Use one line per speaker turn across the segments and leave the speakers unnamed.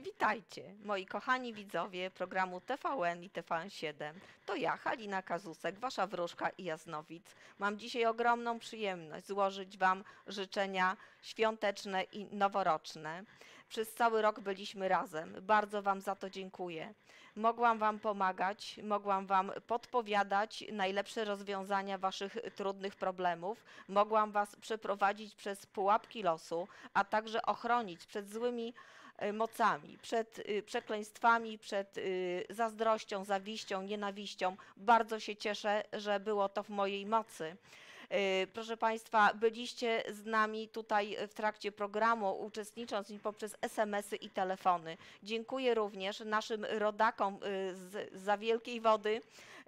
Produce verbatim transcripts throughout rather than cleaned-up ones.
Witajcie, moi kochani widzowie programu T V N i T V N siedem. To ja, Halina Kazusek, wasza wróżka i jasnowic. Mam dzisiaj ogromną przyjemność złożyć wam życzenia świąteczne i noworoczne. Przez cały rok byliśmy razem. Bardzo wam za to dziękuję. Mogłam wam pomagać, mogłam wam podpowiadać najlepsze rozwiązania waszych trudnych problemów. Mogłam was przeprowadzić przez pułapki losu, a także ochronić przed złymi mocami, przed przekleństwami, przed zazdrością, zawiścią, nienawiścią. Bardzo się cieszę, że było to w mojej mocy. Proszę Państwa, byliście z nami tutaj w trakcie programu, uczestnicząc poprzez es em esy i telefony. Dziękuję również naszym rodakom z za Wielkiej Wody,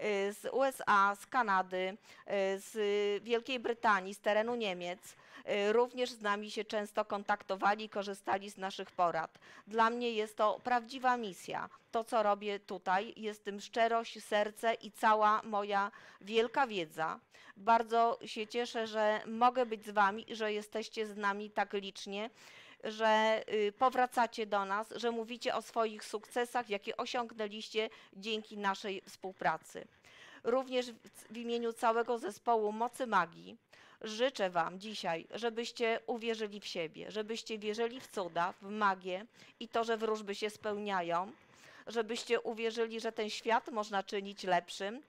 z U S A, z Kanady, z Wielkiej Brytanii, z terenu Niemiec. Również z nami się często kontaktowali i korzystali z naszych porad. Dla mnie jest to prawdziwa misja. To, co robię tutaj, jest tym szczerość, serce i cała moja wielka wiedza. Bardzo się cieszę, że mogę być z wami i że jesteście z nami tak licznie, że powracacie do nas, że mówicie o swoich sukcesach, jakie osiągnęliście dzięki naszej współpracy. Również w imieniu całego zespołu Mocy Magii życzę wam dzisiaj, żebyście uwierzyli w siebie, żebyście wierzyli w cuda, w magię i to, że wróżby się spełniają, żebyście uwierzyli, że ten świat można czynić lepszym,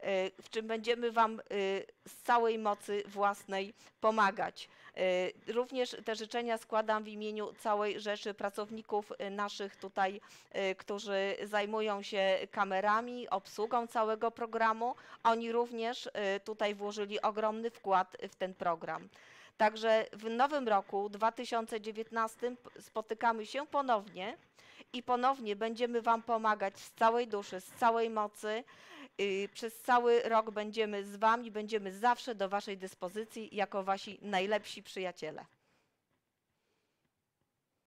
w czym będziemy wam z całej mocy własnej pomagać. Również te życzenia składam w imieniu całej rzeszy pracowników naszych tutaj, którzy zajmują się kamerami, obsługą całego programu. Oni również tutaj włożyli ogromny wkład w ten program. Także w nowym roku dwa tysiące dziewiętnastym spotykamy się ponownie i ponownie będziemy wam pomagać z całej duszy, z całej mocy. Przez cały rok będziemy z wami, będziemy zawsze do waszej dyspozycji jako wasi najlepsi przyjaciele.